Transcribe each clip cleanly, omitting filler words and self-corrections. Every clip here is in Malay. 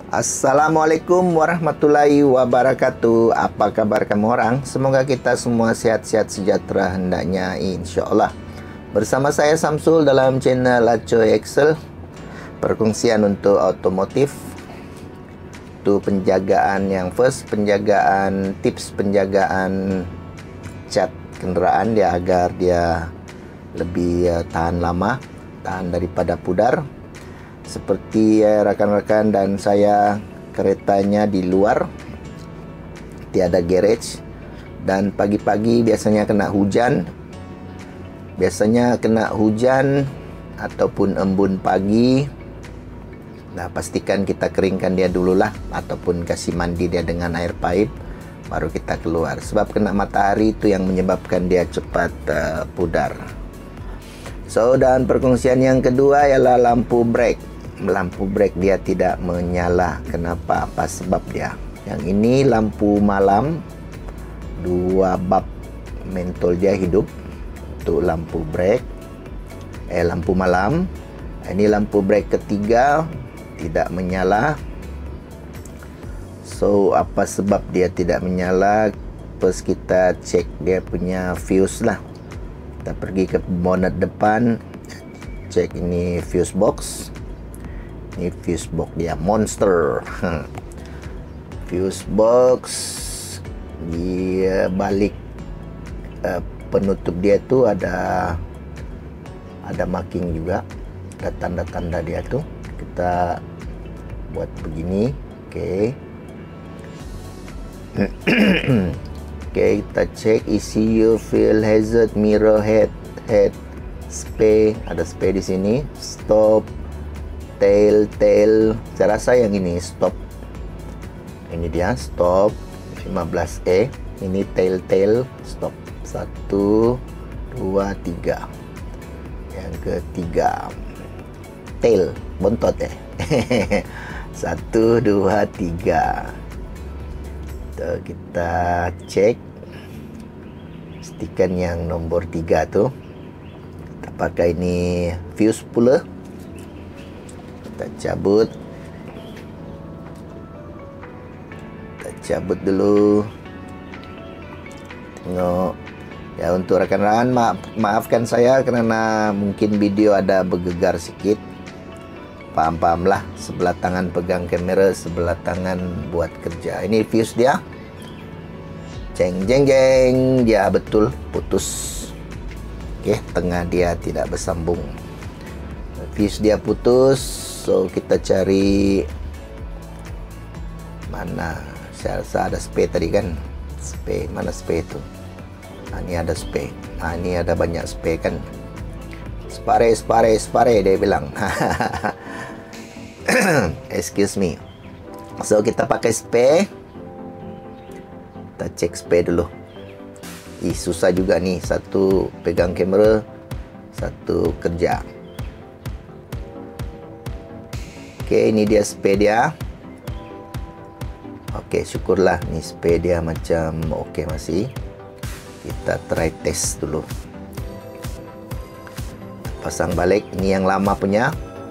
Assalamualaikum warahmatullahi wabarakatuh. Apa kabar kamu orang? Semoga kita semua sehat-sehat sejahtera hendaknya, insya-Allah. Bersama saya Samsul dalam channel Acoy Excel. Perkongsian untuk otomotif. Itu penjagaan yang first, tips penjagaan cat kenderaan dia agar dia lebih tahan lama, tahan daripada pudar. Seperti rekan-rekan dan saya, keretanya di luar, tiada garage, dan pagi-pagi biasanya kena hujan. Ataupun embun pagi. Nah, pastikan kita keringkan dia dululah, ataupun kasih mandi dia dengan air paip, baru kita keluar. Sebab kena matahari itu yang menyebabkan dia cepat pudar. So, dan perkongsian yang kedua ialah lampu brake. Lampu brake dia tidak menyala. Kenapa? Apa sebab dia? Yang ini lampu malam, dua bab mentol dia hidup untuk lampu brake, lampu malam. Ini lampu brake ketiga tidak menyala. So, apa sebab dia tidak menyala? First kita cek dia punya fuse lah. Kita pergi ke bonnet depan, cek ini fuse box. Ini fuse box dia monster. Fuse box dia balik penutup dia tu ada marking juga, ada tanda-tanda dia tu. Kita buat begini, oke. Oke, kita cek ECU, fuel hazard, mirror head spray, ada spray di sini, stop, tail. Saya rasa yang ini stop. Ini dia stop 15E. Ini tail stop. 1 2 3. Yang ketiga tail bontot 1 2 3. Kita cek stikan yang nomor 3 tu. Kita pakai ini fuse puller. Kita cabut dulu. Tengok ya. Untuk rekan-rekan, maafkan saya kerana mungkin video ada bergegar sikit. Paham-pahamlah, sebelah tangan pegang kamera, sebelah tangan buat kerja. Ini fuse dia. Jeng, dia betul putus. Oke, tengah dia tidak bersambung. Fuse dia putus. So, kita cari mana. Saya rasa ada spare tadi kan. Spare, mana spare itu? Ini ada spare. Ini ada banyak spare kan. Spare dia bilang. Excuse me. So, kita pakai spare. Kita cek spare dulu. Susah juga nih. Satu pegang kamera, satu kerja. Oke, ini dia spare dia. Oke, syukurlah ni spare dia macam oke masih. Kita try test dulu. Pasang balik. Ini yang lama punya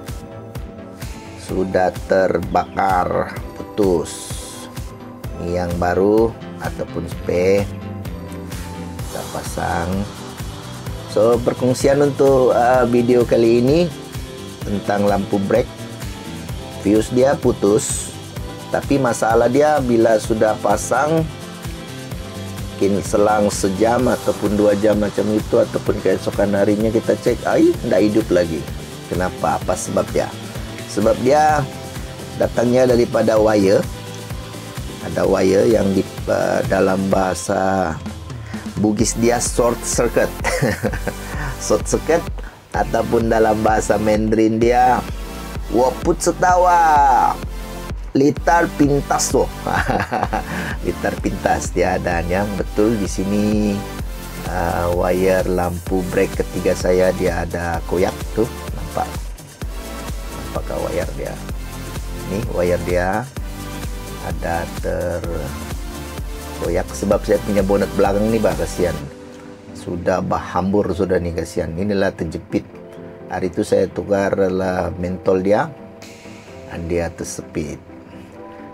sudah terbakar, putus. Ini yang baru ataupun spare kita pasang. So, perkongsian untuk video kali ini tentang lampu brake. Fuse dia putus, tapi masalah dia bila sudah pasang, mungkin selang sejam ataupun 2 jam macam itu, ataupun keesokan harinya kita cek, tidak hidup lagi. Kenapa? Apa sebab dia? Sebab dia datangnya daripada wire. Ada wire yang di dalam bahasa Bugis dia short circuit. Short circuit, ataupun dalam bahasa Mandarin dia waput setawa litar pintas tuh. Litar pintas dia. Dan yang betul di sini wire lampu brake ketiga saya dia ada koyak tuh, nampak? Nampakkah wire dia? Ini wire dia ada terkoyak sebab saya punya bonnet belakang nih, kasihan. Sudah hambur sudah nih, kasihan. Inilah terjepit. Hari itu saya tukar mentol dia, dan dia tersepit.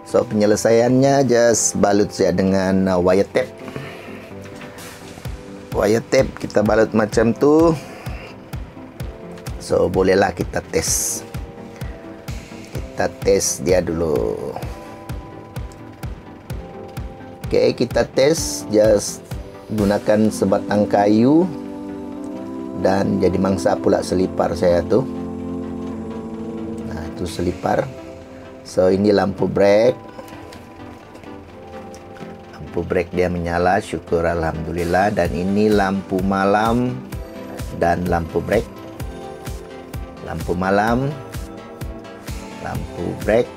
So penyelesaiannya just balut saja dengan wire tape. Wire tape kita balut macam tu. So bolehlah kita test. Kita test dia dulu. Okay, kita test. Just gunakan sebatang kayu. Dan jadi mangsa pula selipar saya tu. Nah, itu selipar. So ini lampu brake. Lampu brake dia menyala, syukur alhamdulillah. Dan ini lampu malam dan lampu brake. Lampu malam, lampu brake.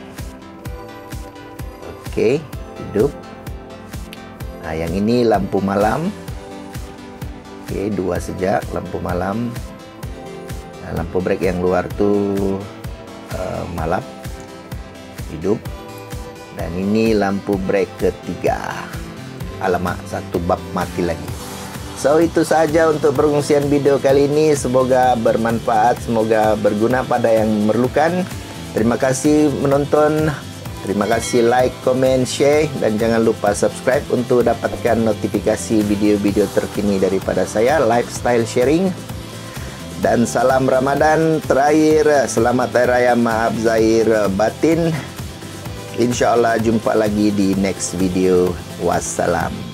Oke, hidup. Nah, yang ini lampu malam. Oke, dua saja lampu malam. Nah, lampu brake yang luar tu malam, hidup. Dan ini lampu brake ketiga. Alamak, satu bab mati lagi. So itu saja untuk perkongsian video kali ini. Semoga bermanfaat, semoga berguna pada yang memerlukan. Terima kasih menonton. Terima kasih like, komen, share, dan jangan lupa subscribe untuk dapatkan notifikasi video-video terkini daripada saya, lifestyle sharing. Dan salam Ramadan. Terakhir, selamat Hari Raya Maaf Zahir Batin. InsyaAllah jumpa lagi di next video. Wassalam.